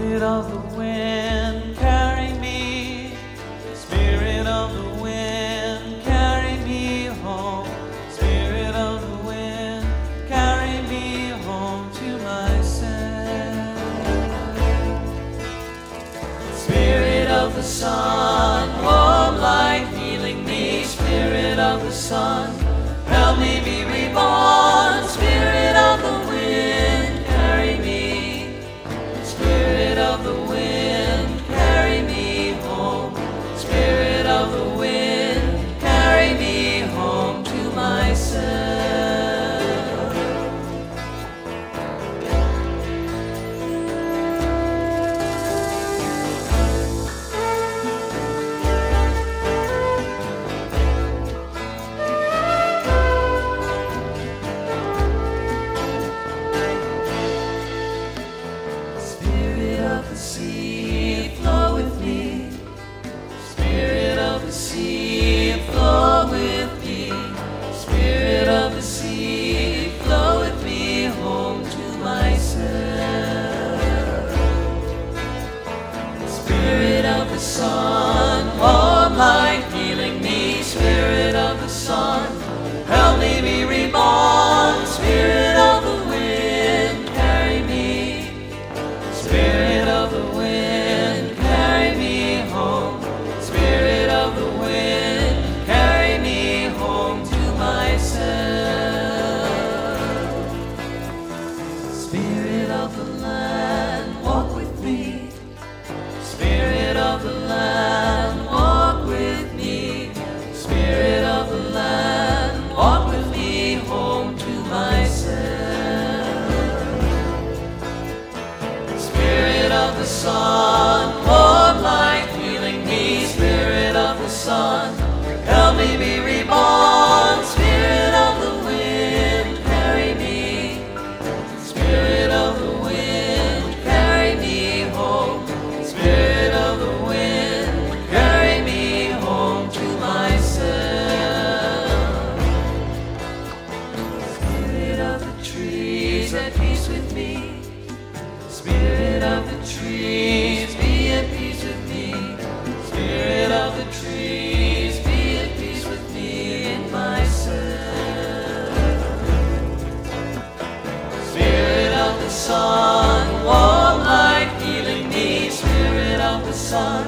Spirit of the wind, carry me. Spirit of the wind, carry me home. Spirit of the wind, carry me home to myself. Spirit of the sun, warm light healing me. Spirit of the sun, help me be reborn. Spirit of the wind, carry me. Spirit of the wind, carry me home. Spirit of the wind, carry me home to myself. Spirit of the sea, flow with me. Spirit of the sea, flow with me. Spirit of the sea, flow with me home to myself. Spirit of the sun, warm light healing me. Spirit of the sun, help me be reborn. Spirit of the wind, carry me. Spirit of the wind, carry me home. Spirit of the wind, carry me home to myself. Spirit of the land, walk with me. Spirit of the land, walk with me. Spirit of the land, walk with me home to myself. Spirit of the sun, warm light healing me. Spirit of the sun, help me be reborn. Spirit of the wind, carry me. Spirit of the wind, carry me home. Spirit of the wind, carry me home to myself. Spirit of the trees, at peace with me. Spirit of the trees, be at peace with me. Spirit of the trees, be at peace with me in myself. Spirit of the sun, warm light healing me. Spirit of the sun,